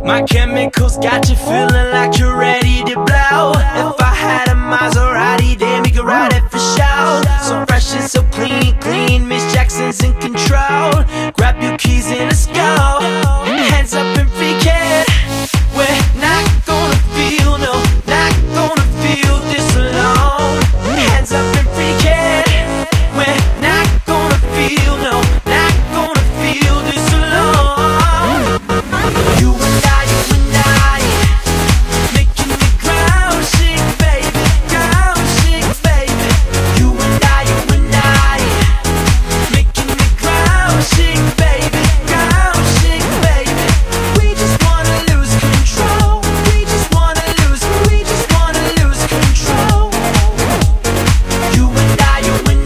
My chemicals got you feeling like you're ready to blow. If I had a Maserati, then we could ride it for show. So fresh and so clean, clean, Miss Jackson's in control. Grab your keys and let's go. Hands up and freak it. We're not gonna feel, no, not gonna feel this alone. Hands up and freak it. We're not gonna feel, no, not gonna feel this alone. You and I, making the ground shake, baby, ground shake, baby. You and I, making the ground shake, baby, ground shake, baby. We just wanna lose control. We just wanna lose control. You and I,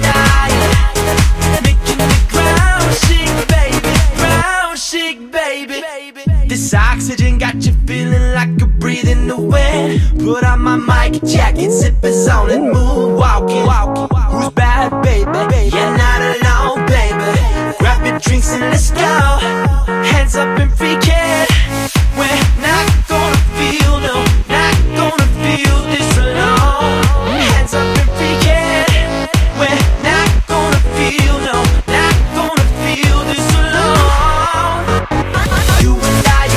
making the ground shake, baby, ground shake, baby. This oxygen got you feeling like you're breathing the wind. Put on my mic jacket, zippers on and moonwalking. Who's bad, baby? You're not alone, baby. Grab your drinks and let's go. Hands up and freak it. We're not gonna feel, no, not gonna feel this alone. Hands up and freak it. We're not gonna feel, no, not gonna feel this alone. You and I,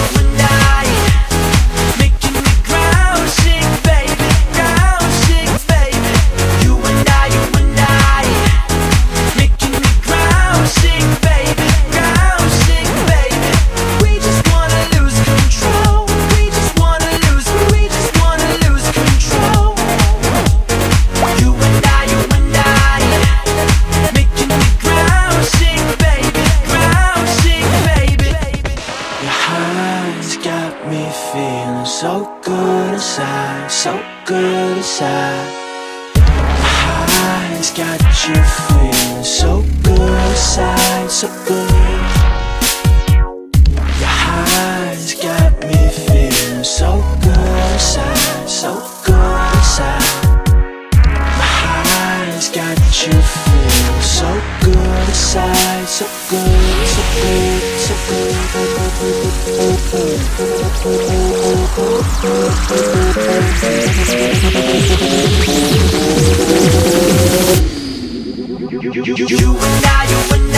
making the ground shake, baby, ground shake, baby. You and I, making the ground shake, baby, ground shake, baby. We just wanna lose control. We just wanna lose control. You and I, making the ground shake, baby, ground shake, baby. Your highs got me feeling so good inside, so good inside. Your highs got you feeling so good inside, so good. Your highs got me feeling so good inside, so good inside. My highs got you feeling so good inside, so good, so good, so good. You and I,